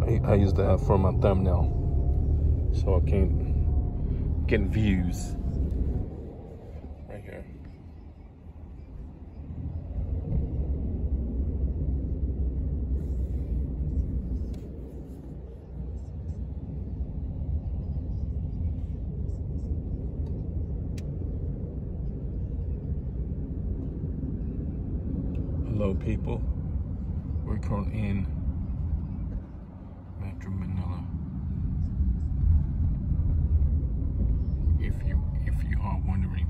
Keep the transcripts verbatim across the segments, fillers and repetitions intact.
I, I use that for my thumbnail, so I can get views. Right here. Hello, people. We're currently in Metro Manila. If you if you are wondering,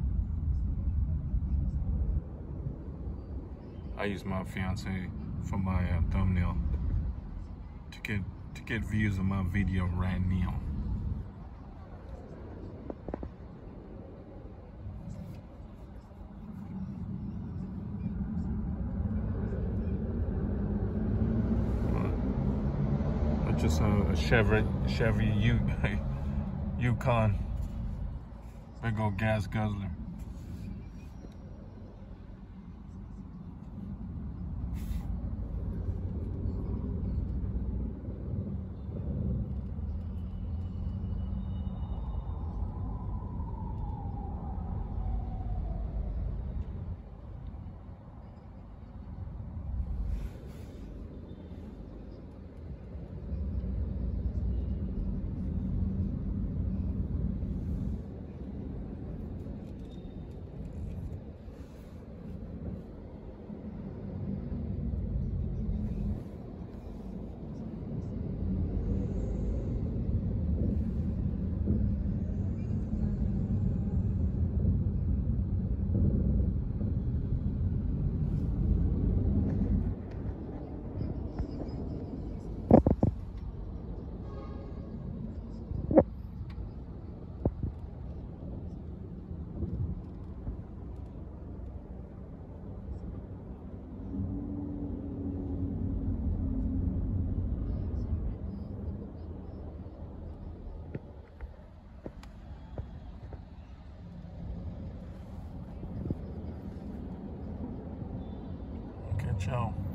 I use my fiance for my uh, thumbnail to get to get views of my video right now. Just a, a Chevy, Chevy U, Yukon, big old gas guzzler. Okay, ciao.